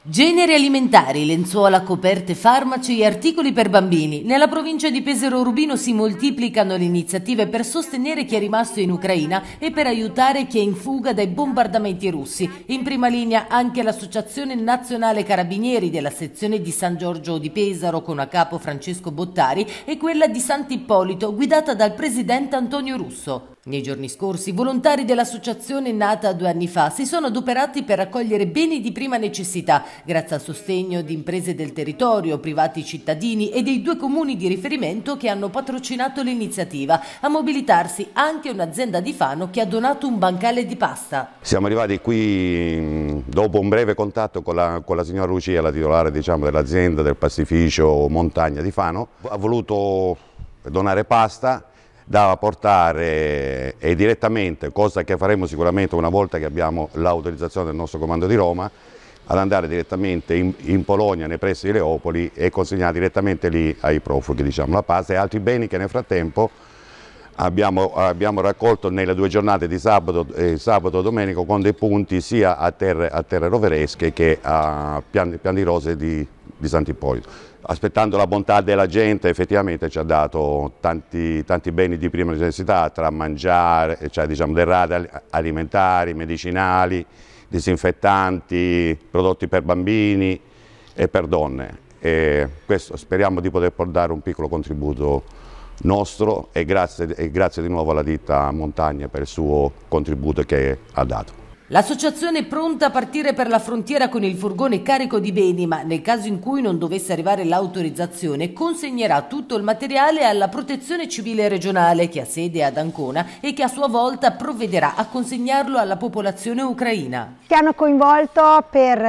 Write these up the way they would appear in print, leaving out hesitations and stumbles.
Generi alimentari, lenzuola, coperte, farmaci e articoli per bambini. Nella provincia di Pesaro Urbino si moltiplicano le iniziative per sostenere chi è rimasto in Ucraina e per aiutare chi è in fuga dai bombardamenti russi. In prima linea anche l'Associazione Nazionale Carabinieri della sezione di San Giorgio di Pesaro con a capo Francesco Bottari e quella di Sant'Ippolito guidata dal presidente Antonio Russo. Nei giorni scorsi, volontari dell'associazione nata 2 anni fa si sono adoperati per raccogliere beni di prima necessità, grazie al sostegno di imprese del territorio, privati cittadini e dei 2 comuni di riferimento che hanno patrocinato l'iniziativa. A mobilitarsi anche un'azienda di Fano che ha donato un bancale di pasta. Siamo arrivati qui dopo un breve contatto con la signora Lucia, la titolare dell'azienda del pastificio Montagna di Fano. Ha voluto donare pasta da portare direttamente, cosa che faremo sicuramente una volta che abbiamo l'autorizzazione del nostro comando di Roma, ad andare direttamente in Polonia, nei pressi di Leopoli, e consegnare direttamente lì ai profughi la pasta e altri beni che nel frattempo abbiamo raccolto nelle 2 giornate di sabato e domenica con dei punti sia a terre roveresche che a piani di rose di Sant'Ippolito. Aspettando la bontà della gente, effettivamente ci ha dato tanti beni di prima necessità, tra mangiare, derrate alimentari, medicinali, disinfettanti, prodotti per bambini e per donne. E questo speriamo di poter dare un piccolo contributo nostro e grazie di nuovo alla ditta Montagna per il suo contributo che ha dato. L'associazione è pronta a partire per la frontiera con il furgone carico di beni, ma nel caso in cui non dovesse arrivare l'autorizzazione consegnerà tutto il materiale alla Protezione Civile Regionale che ha sede ad Ancona e che a sua volta provvederà a consegnarlo alla popolazione ucraina. Ci hanno coinvolto per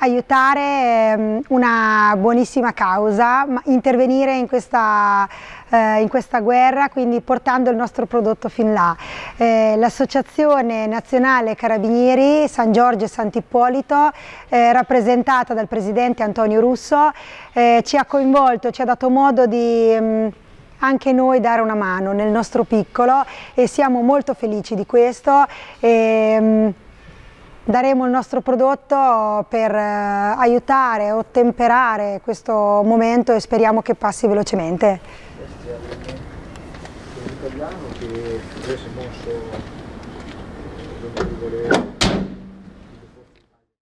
aiutare una buonissima causa, intervenire in questa guerra, quindi portando il nostro prodotto fin là. L'Associazione Nazionale Carabinieri San Giorgio e Sant'Ippolito, rappresentata dal presidente Antonio Russo, ci ha coinvolto, ci ha dato modo di anche noi dare una mano nel nostro piccolo e siamo molto felici di questo. Daremo il nostro prodotto per aiutare, ottemperare questo momento e speriamo che passi velocemente. Italiano che avesse mosso